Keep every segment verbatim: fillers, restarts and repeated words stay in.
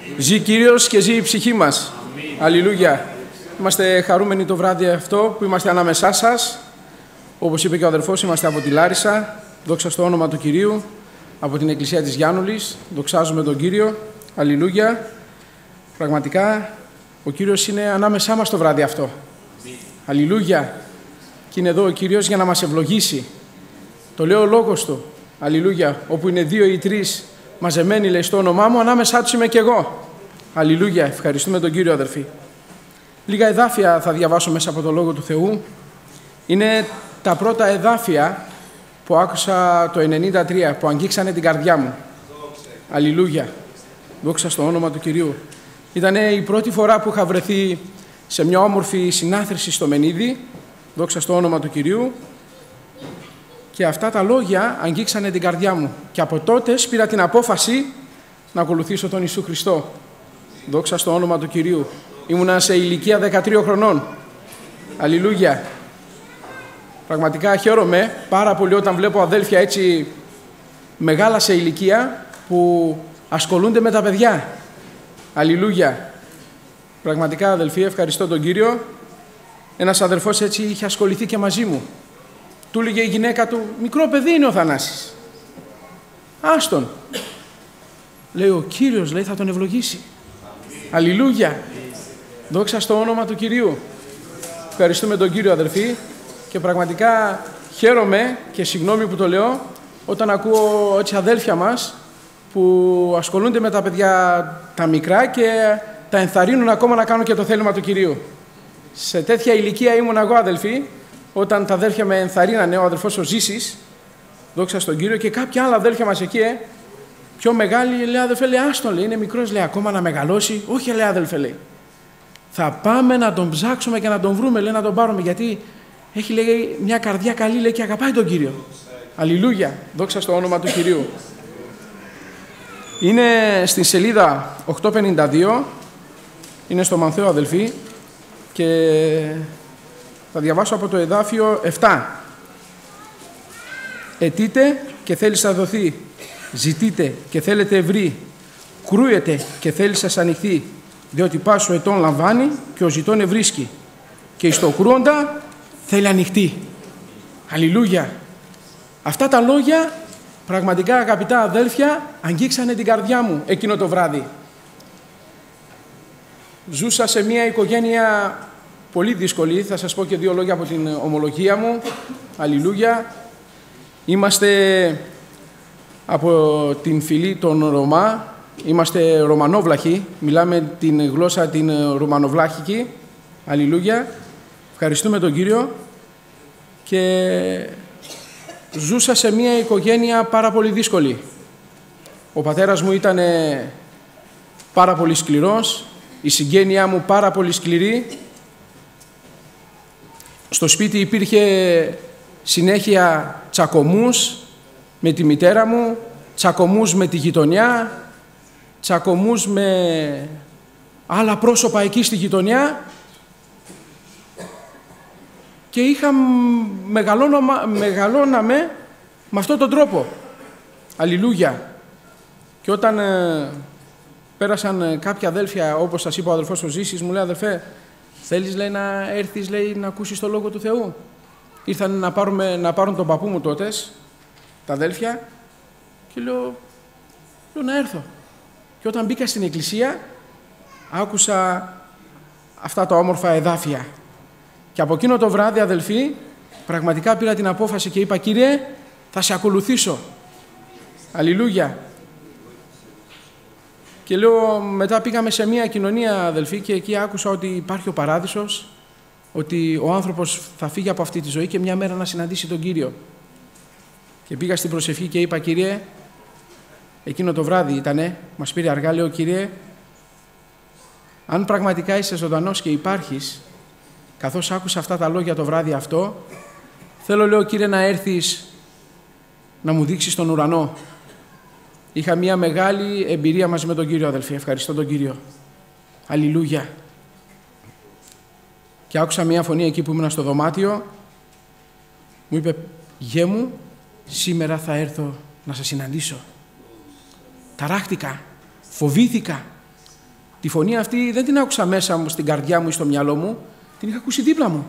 Ζει Κύριος και ζει η ψυχή μας. Αλληλούια. Είμαστε χαρούμενοι το βράδυ αυτό που είμαστε ανάμεσά σας. Όπως είπε και ο αδερφός, είμαστε από τη Λάρισα. Δόξα στο όνομα του Κυρίου. Από την Εκκλησία της Γιάννουλης. Δοξάζουμε τον Κύριο. Αλληλούια. Πραγματικά ο Κύριος είναι ανάμεσά μας το βράδυ αυτό. Αλληλούια. Και είναι εδώ ο Κύριος για να μας ευλογήσει. Το λέω ο λόγος του. Αλληλούια. Όπου είναι δύο ή τρεις μαζεμένοι, λέει, στο όνομά μου, ανάμεσά τους είμαι και εγώ. Αλληλούια. Ευχαριστούμε τον Κύριο, αδερφοί. Λίγα εδάφια θα διαβάσω μέσα από το Λόγο του Θεού. Είναι τα πρώτα εδάφια που άκουσα το ενενήντα τρία, που αγγίξανε την καρδιά μου. Αλληλούια. Δόξα στο όνομα του Κυρίου. Ήταν η πρώτη φορά που είχα βρεθεί σε μια όμορφη συνάθρηση στο Μενίδη. Δόξα στο όνομα του Κυρίου. Και αυτά τα λόγια αγγίξανε την καρδιά μου. Και από τότε πήρα την απόφαση να ακολουθήσω τον Ιησού Χριστό. Δόξα στο όνομα του Κυρίου. Ήμουνα σε ηλικία δεκατρία χρονών. Αλληλούια. Πραγματικά χαίρομαι πάρα πολύ όταν βλέπω αδέλφια έτσι μεγάλα σε ηλικία που ασχολούνται με τα παιδιά. Αλληλούια. Πραγματικά, αδελφοί, ευχαριστώ τον Κύριο. Ένας αδερφός έτσι είχε ασχοληθεί και μαζί μου. Του έλεγε η γυναίκα του, μικρό παιδί είναι ο Θανάσης. Άστον. Λέει, ο Κύριος, λέει, θα τον ευλογήσει. Αλληλούια. Δόξα στο όνομα του Κυρίου. Ευχαριστούμε τον Κύριο, αδερφοί. Και πραγματικά χαίρομαι και συγγνώμη που το λέω όταν ακούω έτσι αδέλφια μας που ασχολούνται με τα παιδιά τα μικρά και τα ενθαρρύνουν ακόμα να κάνουν και το θέλημα του Κυρίου. Σε τέτοια ηλικία ήμουν εγώ, αδελφοί, όταν τα αδέλφια με ενθαρρύνανε, ο αδελφός ο Ζήσης, δόξα στον Κύριο, και κάποια άλλα αδέλφια μας εκεί, ε, πιο μεγάλοι, λέει, αδελφέ, λέει, άστον, λέει, είναι μικρός, λέει, ακόμα να μεγαλώσει. Όχι, λέει, αδελφέ, λέει, θα πάμε να τον ψάξουμε και να τον βρούμε, λέει, να τον πάρουμε, γιατί έχει, λέει, μια καρδιά καλή, λέει, και αγαπάει τον Κύριο. Αλληλούια, δόξα στο όνομα του Κυρίου. Είναι στην σελίδα οκτακόσια πενήντα δύο, είναι στο Μανθαίο, αδελφοί, και θα διαβάσω από το εδάφιο επτά. Αιτείτε και θέλει σας δοθεί, ζητείτε και θέλετε βρει, κρούετε και θέλει σας ανοιχθεί, διότι πάσο ετών λαμβάνει και ο ζητών ευρίσκει, και εις το κρούοντα θέλει ανοιχτή. Αλληλούια. Αυτά τα λόγια, πραγματικά, αγαπητά αδέλφια, αγγίξανε την καρδιά μου εκείνο το βράδυ. Ζούσα σε μια οικογένεια πολύ δύσκολη, θα σας πω και δύο λόγια από την ομολογία μου. Αλληλούια. Είμαστε από την φυλή των Ρωμά, είμαστε Ρωμανόβλαχοι, μιλάμε την γλώσσα την Ρωμανοβλάχικη. Αλληλούια. Ευχαριστούμε τον Κύριο. Και ζούσα σε μια οικογένεια πάρα πολύ δύσκολη. Ο πατέρας μου ήταν πάρα πολύ σκληρός, η συγγένειά μου πάρα πολύ σκληρή. Στο σπίτι υπήρχε συνέχεια τσακωμούς με τη μητέρα μου, τσακωμούς με τη γειτονιά, τσακωμούς με άλλα πρόσωπα εκεί στη γειτονιά, και είχα μεγαλώναμε με αυτόν τον τρόπο. Αλληλούια. Και όταν ε, πέρασαν ε, κάποια αδέλφια, όπως σας είπα ο αδελφός ο Ζήσης, μου λέει, αδελφέ, θέλεις, λέει, να έρθεις, λέει, να ακούσεις το Λόγο του Θεού. Ήρθαν να, πάρουμε, να πάρουν τον παππού μου τότες, τα αδέλφια, και λέω, λέω να έρθω. Και όταν μπήκα στην εκκλησία, άκουσα αυτά τα όμορφα εδάφια. Και από εκείνο το βράδυ, αδελφοί, πραγματικά πήρα την απόφαση και είπα, Κύριε, θα σε ακολουθήσω. Αλληλούια. Και λέω, μετά πήγαμε σε μια κοινωνία, αδελφοί, και εκεί άκουσα ότι υπάρχει ο παράδεισος, ότι ο άνθρωπος θα φύγει από αυτή τη ζωή και μια μέρα να συναντήσει τον Κύριο. Και πήγα στην προσευχή και είπα, Κύριε, εκείνο το βράδυ ήτανε, μας πήρε αργά, λέω, Κύριε, αν πραγματικά είσαι ζωντανός και υπάρχεις, καθώς άκουσα αυτά τα λόγια το βράδυ αυτό, θέλω, λέω, Κύριε, να έρθεις να μου δείξεις τον ουρανό. Είχα μια μεγάλη εμπειρία μαζί με τον Κύριο, αδελφοί. Ευχαριστώ τον Κύριο. Αλληλούια. Και άκουσα μια φωνή εκεί που ήμουν στο δωμάτιο. Μου είπε, γέ μου, σήμερα θα έρθω να σας συναντήσω. Ταράχτηκα, φοβήθηκα. Τη φωνή αυτή δεν την άκουσα μέσα μου, στην καρδιά μου ή στο μυαλό μου, την είχα ακούσει δίπλα μου.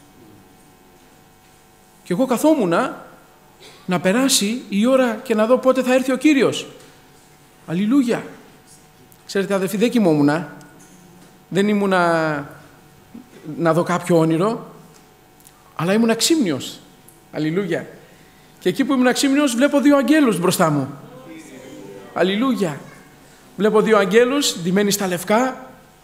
Και εγώ καθόμουνα να περάσει η ώρα και να δω πότε θα έρθει ο Κύριος. Αλληλούια. Ξέρετε αδελφοί, δεν κοιμόμουνα. Δεν ήμουνα να δω κάποιο όνειρο, αλλά ήμουνα ξύμνιος. Αλληλούια. Και εκεί που ήμουν ξύμνιος βλέπω δύο αγγέλους μπροστά μου. Αλληλούια. Βλέπω δύο αγγέλους ντυμένοι στα λευκά.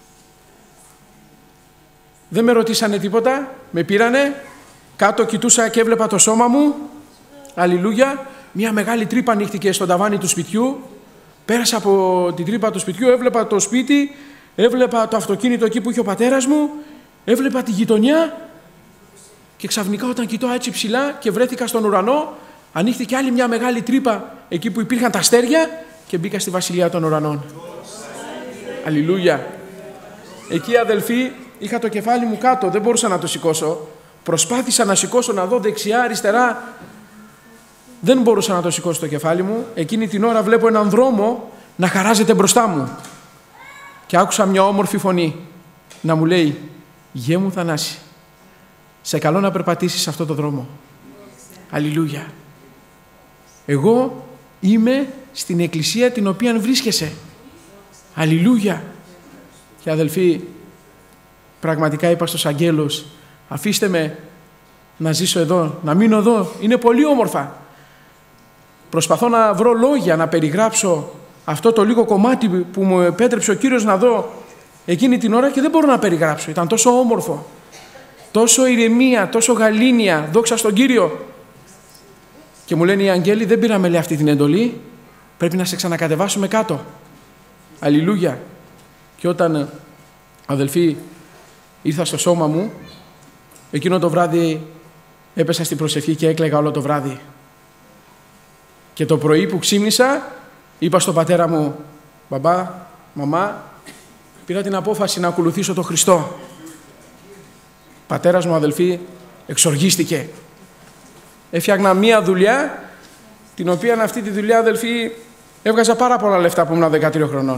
Δεν με ρωτήσανε τίποτα. Με πήρανε. Κάτω κοιτούσα και έβλεπα το σώμα μου. Αλληλούια. Μια μεγάλη τρύπα ανοίχτηκε στον ταβάνι του σπιτιού. Πέρασα από την τρύπα του σπιτιού. Έβλεπα το σπίτι. Έβλεπα το αυτοκίνητο εκεί που είχε ο πατέρας μου. Έβλεπα τη γειτονιά. Και ξαφνικά όταν κοιτώ έτσι ψηλά και βρέθηκα στον ουρανό, ανοίχθηκε άλλη μια μεγάλη τρύπα εκεί που υπήρχαν τα αστέρια και μπήκα στη βασιλεία των ουρανών. Αλληλούια. Εκεί αδελφοί είχα το κεφάλι μου κάτω, δεν μπορούσα να το σηκώσω. Προσπάθησα να σηκώσω, να δω δεξιά, αριστερά. Δεν μπορούσα να το σηκώσω το κεφάλι μου. Εκείνη την ώρα βλέπω έναν δρόμο να χαράζεται μπροστά μου. Και άκουσα μια όμορφη φωνή να μου λέει: «Γε μου Θανάση, σε καλώ να περπατήσεις σε αυτό το δρόμο». Αλληλούια. Εγώ είμαι στην εκκλησία την οποία βρίσκεσαι. Αλληλούια. Και αδελφοί, πραγματικά είπα στους αγγέλους, αφήστε με να ζήσω εδώ, να μείνω εδώ. Είναι πολύ όμορφα. Προσπαθώ να βρω λόγια να περιγράψω αυτό το λίγο κομμάτι που μου επέτρεψε ο Κύριος να δω εκείνη την ώρα και δεν μπορώ να περιγράψω. Ήταν τόσο όμορφο. Τόσο ηρεμία, τόσο γαλήνια, δόξα στον Κύριο. Και μου λένε οι αγγέλοι, δεν πήραμε λέει αυτή την εντολή, πρέπει να σε ξανακατεβάσουμε κάτω. Αλληλούια. Και όταν, αδελφοί, ήρθα στο σώμα μου, εκείνο το βράδυ έπεσα στην προσευχή και έκλαιγα όλο το βράδυ. Και το πρωί που ξύπνησα, είπα στον πατέρα μου: «Μπαμπά, μαμά, πήρα την απόφαση να ακολουθήσω τον Χριστό». Πατέρας μου, αδελφοί, εξοργίστηκε. Έφτιαχνα μία δουλειά, την οποία αυτή τη δουλειά, αδελφοί, έβγαζα πάρα πολλά λεφτά που ήμουν δεκατρία χρονών.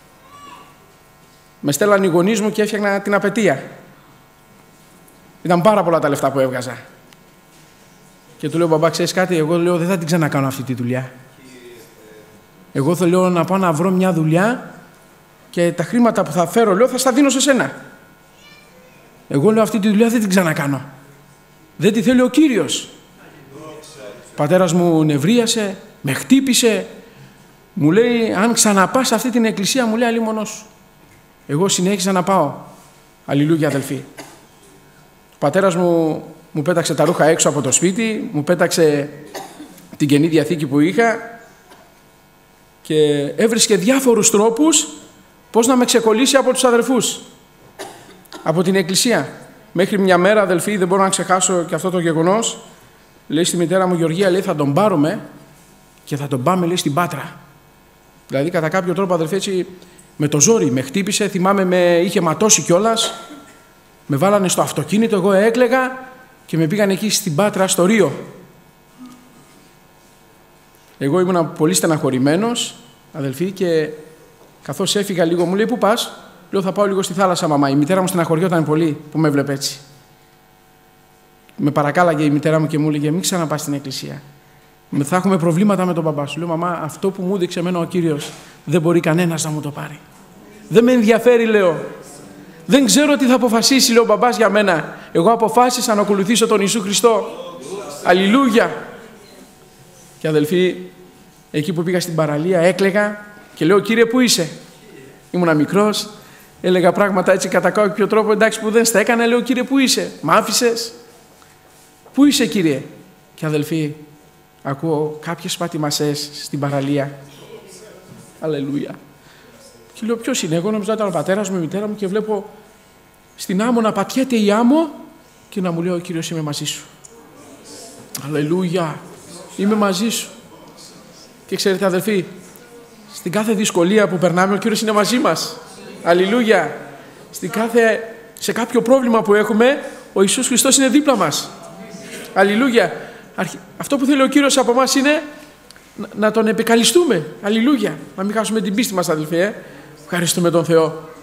Με στέλναν οι γονείς μου και έφτιαχνα την απαιτία. Ήταν πάρα πολλά τα λεφτά που έβγαζα. Και του λέω: «Μπαμπά, ξέρεις κάτι, εγώ λέω δεν θα την ξανακάνω αυτή τη δουλειά. Εγώ θέλω να πάω να βρω μια δουλειά και τα χρήματα που θα φέρω, λέω, θα στα δίνω σε σένα. Εγώ λέω αυτή τη δουλειά δεν την ξανακάνω. Δεν τη θέλει ο Κύριος». Ο πατέρας μου νευρίασε, με χτύπησε, μου λέει: «Αν ξαναπάς σε αυτή την εκκλησία», μου λέει, «αλλή μόνος σου». Εγώ συνέχισα να πάω. Αλληλούια, αδελφοί. Ο πατέρας μου μου πέταξε τα ρούχα έξω από το σπίτι, μου πέταξε την Καινή Διαθήκη που είχα και έβρισκε διάφορους τρόπους πώς να με ξεκολλήσει από τους αδερφούς, από την εκκλησία. Μέχρι μια μέρα, αδελφοί, δεν μπορώ να ξεχάσω και αυτό το γεγονός, λέει στη μητέρα μου: «Γεωργία, λέει, θα τον πάρουμε και θα τον πάμε, λέει, στην Πάτρα». Δηλαδή, κατά κάποιο τρόπο, αδελφοί, έτσι, με το ζόρι με χτύπησε, θυμάμαι, με είχε ματώσει κιόλας, με βάλανε στο αυτοκίνητο, εγώ έκλαιγα και με πήγαν εκεί στην Πάτρα, στο Ρίο. Εγώ ήμουν πολύ στεναχωρημένος, αδελφοί, και καθώς έφυγα λίγο, μου λέει: «Πού πας?» Λέω: «Θα πάω λίγο στη θάλασσα, μαμά». Η μητέρα μου στεναχωριόταν πολύ που με έβλεπε έτσι. Με παρακάλαγε η μητέρα μου και μου έλεγε: «Μην ξαναπάς στην εκκλησία. Θα έχουμε προβλήματα με τον μπαμπά σου». Λέω: «Μαμά, αυτό που μου έδειξε εμένα ο Κύριος δεν μπορεί κανένας να μου το πάρει. Δεν με ενδιαφέρει», λέω. «Δεν ξέρω τι θα αποφασίσει», λέει, «ο μπαμπάς για μένα. Εγώ αποφάσισα να ακολουθήσω τον Ιησού Χριστό». Αλληλούια. Και αδελφοί, εκεί που πήγα στην παραλία έκλαιγα και λέω: «Κύριε, πού είσαι?» Ήμουνα μικρός, έλεγα πράγματα έτσι κατά κάποιο τρόπο, εντάξει, που δεν στα έκανα. Λέω: «Κύριε, πού είσαι? Μ' άφησες? Πού είσαι, Κύριε?» Και αδελφοί, ακούω κάποιες πατημασές στην παραλία. Αλληλούια. Και λέω: «Ποιος είναι?» Εγώ νομίζω ήταν ο πατέρας μου, η μητέρα μου, και βλέπω στην άμμο να πατιέται η άμμο και να μου λέει ο Κύριος: «Είμαι μαζί σου». Αλληλούια. Είμαι μαζί σου. Και ξέρετε, αδελφοί, στην κάθε δυσκολία που περνάμε ο Κύριος είναι μαζί μας. Αλληλούια. Στην κάθε, σε κάποιο πρόβλημα που έχουμε, ο Ιησούς Χριστός είναι δίπλα μας. Αλληλούια. Αυτό που θέλει ο Κύριος από εμάς είναι να, να τον επικαλιστούμε. Αλληλούια. Να μην χάσουμε την πίστη μας, αδελφοί. Ε. Ευχαριστούμε τον Θεό.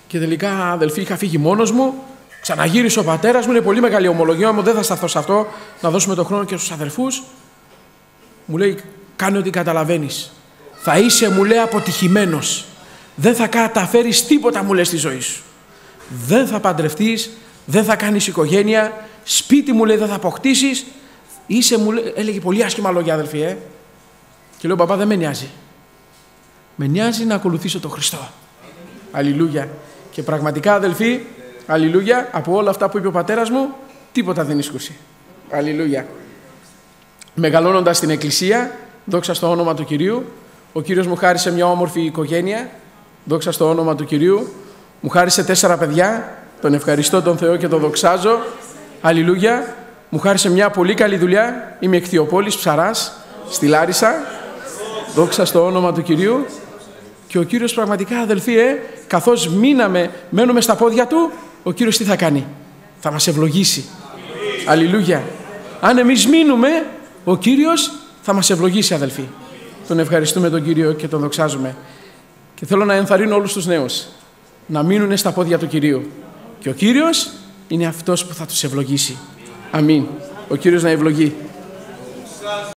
Και τελικά, αδελφοί, είχα φύγει μόνος μου. Ξαναγύρισε ο πατέρας μου. Είναι πολύ μεγάλη ομολογία μου. Δεν θα σταθώ σε αυτό. Να δώσουμε τον χρόνο και στους αδελφούς. Μου λέει, κάνε ό,τι καταλαβαίνεις. Θα είσαι, μου λέει, αποτυχημένος. Δεν θα καταφέρεις τίποτα, μου λέει, στη ζωή σου. Δεν θα παντρευτείς, δεν θα κάνεις οικογένεια, σπίτι, μου λέει, δεν θα αποκτήσεις. Είσαι, μου λέει, έλεγε πολύ άσχημα λόγια, αδελφοί, ε. Και λέω, παπά, δεν με νοιάζει. Με νοιάζει να ακολουθήσω τον Χριστό. Αλληλούια. Και πραγματικά, αδελφοί, αλληλούια, από όλα αυτά που είπε ο πατέρας μου, τίποτα δεν ίσκουσε. Αλληλούια. Μεγαλώνοντας στην εκκλησία, δόξα στο όνομα του Κυρίου, ο Κύριος μου χάρισε μια όμορφη οικογένεια, δόξα στο όνομα του Κυρίου, μου χάρισε τέσσερα παιδιά, τον ευχαριστώ τον Θεό και τον δοξάζω, αλληλούια, μου χάρισε μια πολύ καλή δουλειά, είμαι Εκθιοπόλης Ψαράς, στη Λάρισα, δόξα στο όνομα του Κυρίου, και ο Κύριος πραγματικά, αδελφοί, ε, καθώς μείναμε, μένουμε στα πόδια Του, ο Κύριος τι θα κάνει? Θα μας ευλογήσει. Αλληλούια. Αν εμείς μείνουμε, ο Κύριος θα μας ευλογήσει, αδελφοί. Τον ευχαριστούμε τον Κύριο και τον δοξάζουμε. Και θέλω να ενθαρρύνω όλους τους νέους να μείνουν στα πόδια του Κυρίου. Και ο Κύριος είναι αυτός που θα τους ευλογήσει. Αμήν. Ο Κύριος να ευλογεί.